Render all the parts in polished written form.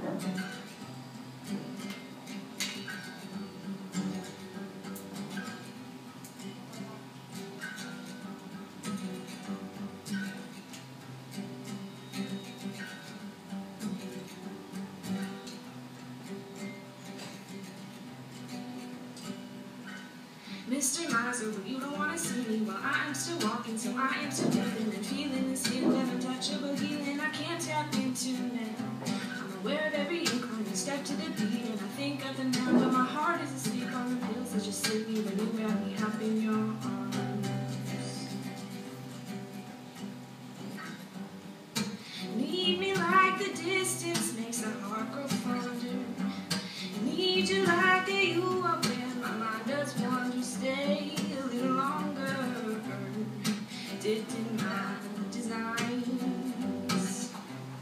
Mr. Miser, but you don't want to see me while I am still walking, so I am still breathing and feeling this skin that untouchable healing I can't tap into now. I'm aware of every incline and step to the beat, and I think of them now, but my heart is asleep on the pills that just sleep me when you wrap me up in your arms. Need me like the distance makes the heart grow fonder. Need you like that you are where my mind does want to stay a little longer. Dipped in my designs.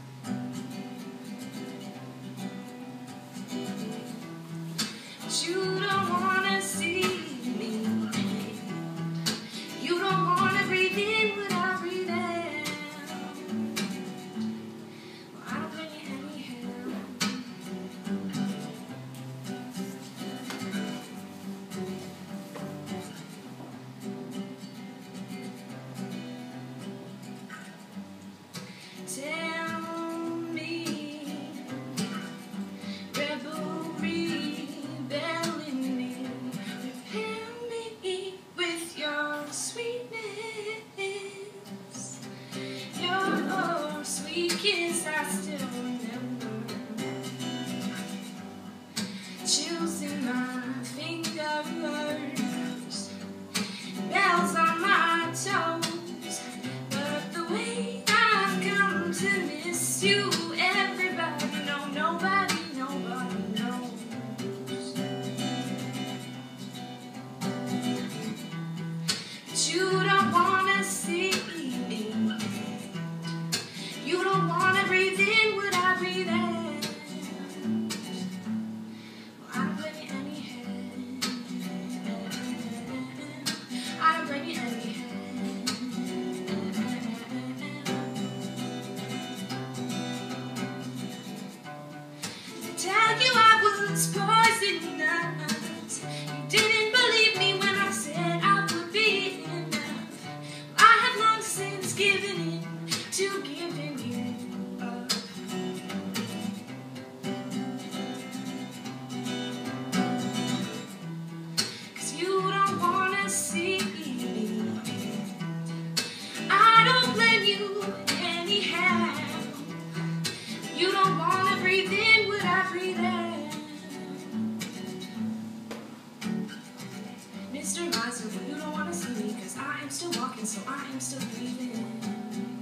But you don't want to see me. You don't want to breathe in without breathing. Well, I don't bring you any help. Tell me, revelry, rebelling me, repel me with your sweetness, your sweet kiss I still remember, chills in my fingers, bells on my toes, but the way to miss you, everybody know, nobody knows. But you don't wanna see me. You don't wanna breathe in what I breathe out. Well, I don't bring you any hand. I don't bring you any hand. Tell you I was poisonous. You didn't believe me when I said I would be enough. I have long since given in to giving you up. 'Cause you don't wanna see me. I don't blame you anyhow. You don't wanna breathe in what I breathe out. Mr. Miser, you don't wanna see me, 'cause I am still walking, so I am still breathing.